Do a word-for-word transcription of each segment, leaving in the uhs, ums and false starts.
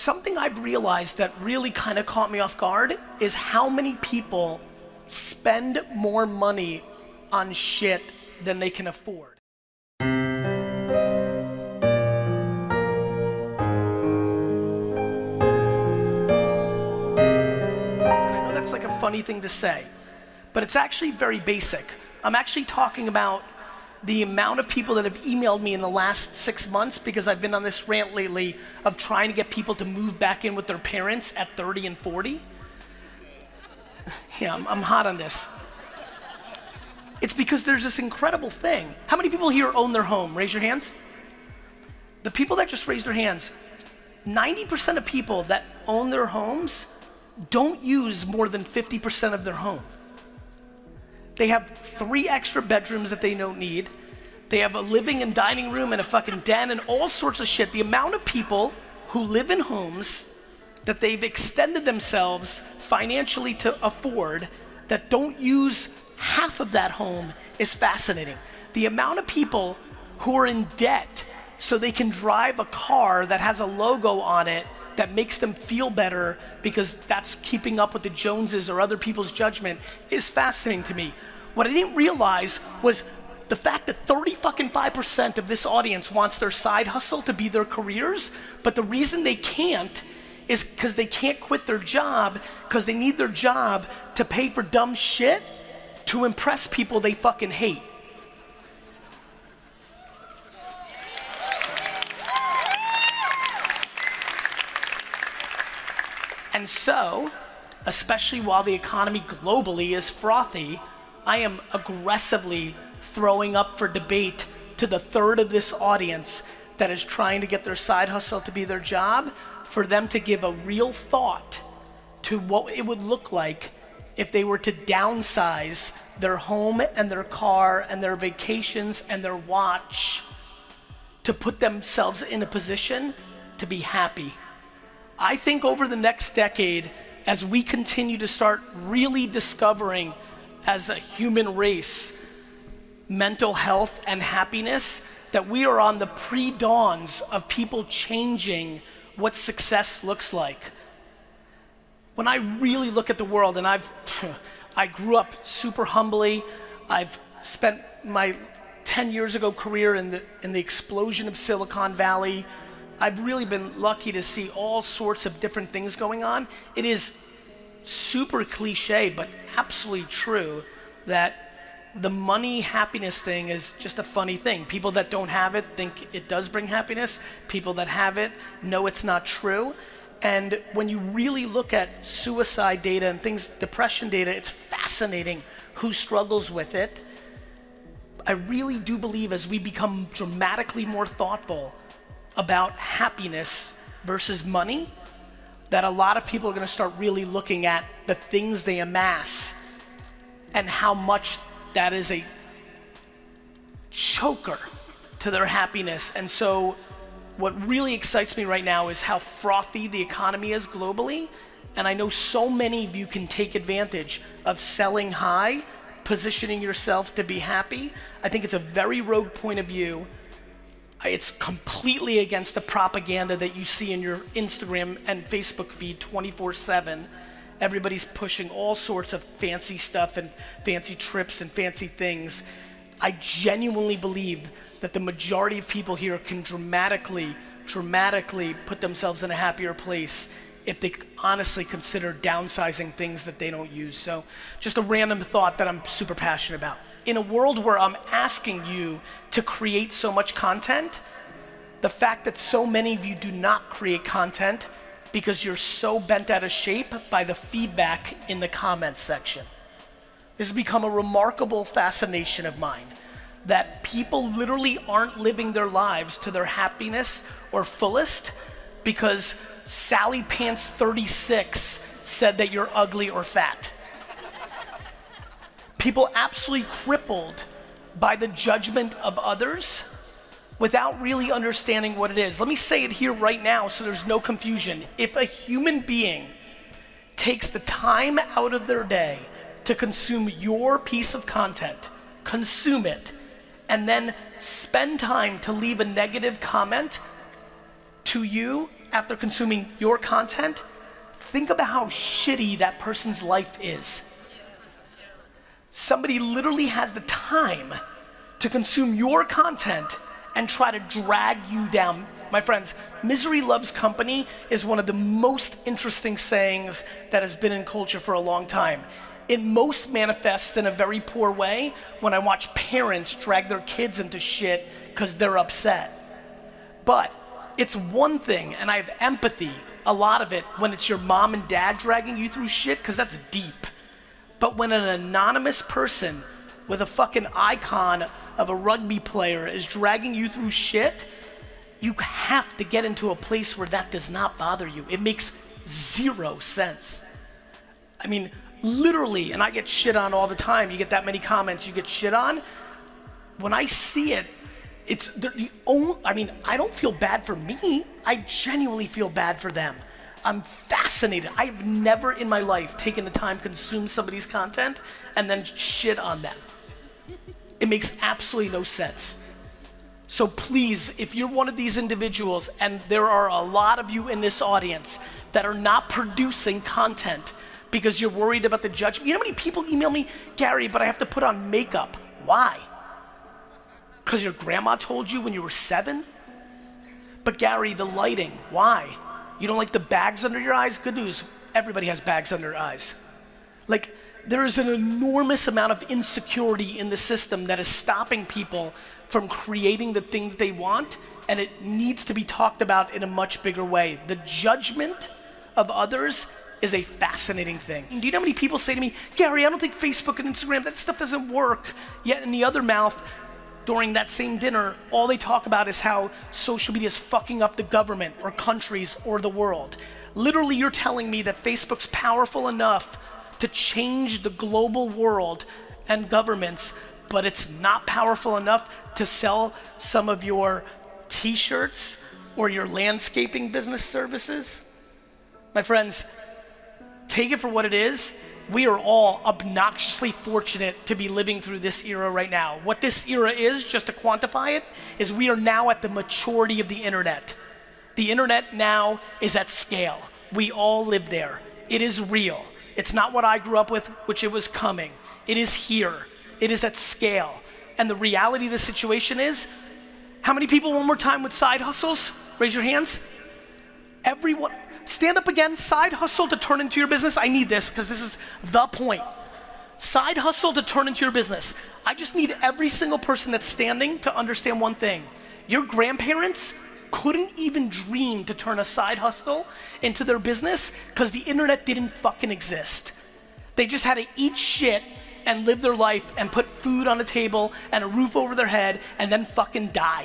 something I've realized that really kind of caught me off guard is how many people spend more money on shit than they can afford. That's like a funny thing to say, but it's actually very basic. I'm actually talking about the amount of people that have emailed me in the last six months because I've been on this rant lately of trying to get people to move back in with their parents at thirty and forty. Yeah, I'm, I'm hot on this. It's because there's this incredible thing. How many people here own their home? Raise your hands. The people that just raised their hands, ninety percent of people that own their homes don't use more than fifty percent of their home. They have three extra bedrooms that they don't need. They have a living and dining room and a fucking den and all sorts of shit. The amount of people who live in homes that they've extended themselves financially to afford that don't use half of that home is fascinating. The amount of people who are in debt so they can drive a car that has a logo on it that makes them feel better because that's keeping up with the Joneses or other people's judgment is fascinating to me. What I didn't realize was the fact that thirty fucking five percent of this audience wants their side hustle to be their careers, but the reason they can't is because they can't quit their job because they need their job to pay for dumb shit to impress people they fucking hate. And so, especially while the economy globally is frothy, I am aggressively throwing up for debate to the third of this audience that is trying to get their side hustle to be their job, for them to give a real thought to what it would look like if they were to downsize their home and their car and their vacations and their watch to put themselves in a position to be happy. I think over the next decade, as we continue to start really discovering as a human race mental health and happiness, that we are on the pre-dawns of people changing what success looks like. When I really look at the world, and I've, I grew up super humbly, I've spent my ten years ago career in the, in the explosion of Silicon Valley. I've really been lucky to see all sorts of different things going on. It is super cliche, but absolutely true that the money happiness thing is just a funny thing. People that don't have it think it does bring happiness. People that have it know it's not true. And when you really look at suicide data and things, depression data, it's fascinating who struggles with it. I really do believe as we become dramatically more thoughtful about happiness versus money, that a lot of people are going to start really looking at the things they amass and how much that is a choker to their happiness. And so what really excites me right now is how frothy the economy is globally, and I know so many of you can take advantage of selling high, positioning yourself to be happy. I think it's a very rogue point of view. It's completely against the propaganda that you see in your Instagram and Facebook feed twenty-four seven. Everybody's pushing all sorts of fancy stuff and fancy trips and fancy things. I genuinely believe that the majority of people here can dramatically, dramatically put themselves in a happier place if they honestly consider downsizing things that they don't use. So just a random thought that I'm super passionate about. In a world where I'm asking you to create so much content, the fact that so many of you do not create content because you're so bent out of shape by the feedback in the comments section. This has become a remarkable fascination of mine, that people literally aren't living their lives to their happiness or fullest because Sally Pants thirty-six said that you're ugly or fat. People absolutely crippled by the judgment of others without really understanding what it is. Let me say it here right now so there's no confusion. If a human being takes the time out of their day to consume your piece of content, consume it, and then spend time to leave a negative comment to you after consuming your content, think about how shitty that person's life is. Somebody literally has the time to consume your content and try to drag you down. My friends, misery loves company is one of the most interesting sayings that has been in culture for a long time. It most manifests in a very poor way when I watch parents drag their kids into shit because they're upset. But it's one thing, and I have empathy, a lot of it, when it's your mom and dad dragging you through shit, because that's deep. But when an anonymous person with a fucking icon of a rugby player is dragging you through shit, you have to get into a place where that does not bother you. It makes zero sense. I mean, literally, and I get shit on all the time. You get that many comments, you get shit on. When I see it, it's the only, I mean, I don't feel bad for me. I genuinely feel bad for them. I'm fascinated. I've never in my life taken the time to consume somebody's content and then shit on them. It makes absolutely no sense. So please, if you're one of these individuals, and there are a lot of you in this audience that are not producing content because you're worried about the judgment. You know how many people email me, Gary, but I have to put on makeup. Why? Because your grandma told you when you were seven? But Gary, the lighting, why? You don't like the bags under your eyes? Good news, everybody has bags under their eyes. Like, there is an enormous amount of insecurity in the system that is stopping people from creating the thing that they want, and it needs to be talked about in a much bigger way. The judgment of others is a fascinating thing. Do you know how many people say to me, Gary, I don't think Facebook and Instagram, that stuff doesn't work. Yet in the other mouth, during that same dinner, all they talk about is how social media is fucking up the government or countries or the world. Literally, you're telling me that Facebook's powerful enough to change the global world and governments, but it's not powerful enough to sell some of your t-shirts or your landscaping business services? My friends, take it for what it is. We are all obnoxiously fortunate to be living through this era right now. What this era is, just to quantify it, is we are now at the maturity of the internet. The internet now is at scale. We all live there. It is real. It's not what I grew up with, which it was coming. It is here. It is at scale. And the reality of the situation is, how many people, one more time, with side hustles? Raise your hands. Everyone. Stand up again. Side hustle to turn into your business. I need this because this is the point. Side hustle to turn into your business. I just need every single person that's standing to understand one thing. Your grandparents couldn't even dream to turn a side hustle into their business because the internet didn't fucking exist. They just had to eat shit and live their life and put food on the table and a roof over their head and then fucking die.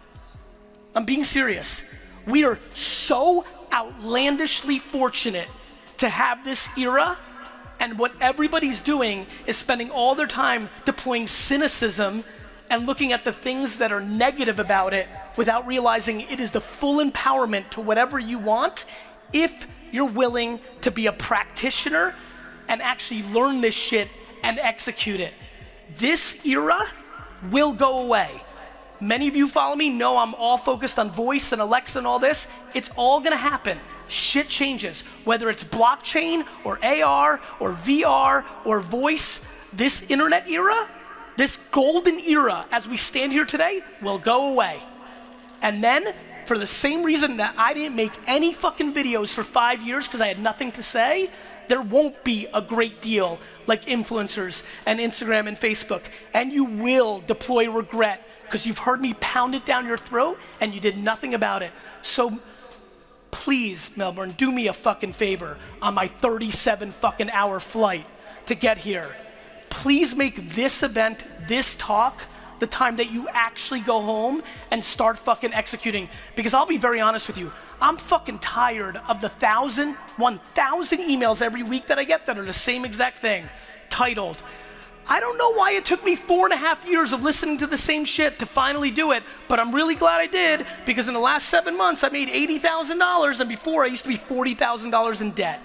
I'm being serious. We are so outlandishly fortunate to have this era, and what everybody's doing is spending all their time deploying cynicism and looking at the things that are negative about it without realizing it is the full empowerment to whatever you want if you're willing to be a practitioner and actually learn this shit and execute it. This era will go away. Many of you follow me know I'm all focused on voice and Alexa and all this. It's all gonna happen. Shit changes. Whether it's blockchain or A R or V R or voice, this internet era, this golden era as we stand here today will go away. And then, for the same reason that I didn't make any fucking videos for five years because I had nothing to say, there won't be a great deal like influencers and Instagram and Facebook. And you will deploy regret because you've heard me pound it down your throat and you did nothing about it. So please, Melbourne, do me a fucking favor on my thirty-seven fucking hour flight to get here. Please make this event, this talk, the time that you actually go home and start fucking executing. Because I'll be very honest with you, I'm fucking tired of the thousand, one thousand emails every week that I get that are the same exact thing, titled, I don't know why it took me four and a half years of listening to the same shit to finally do it, but I'm really glad I did because in the last seven months I made eighty thousand dollars and before I used to be forty thousand dollars in debt.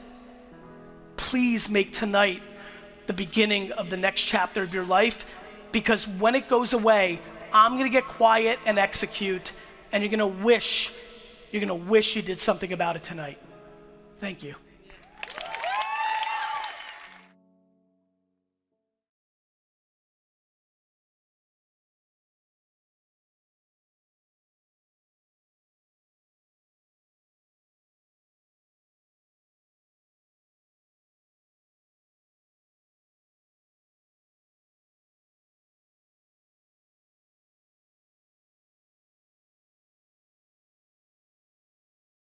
Please make tonight the beginning of the next chapter of your life, because when it goes away, I'm gonna get quiet and execute, and you're gonna wish you're gonna wish you did something about it tonight. Thank you.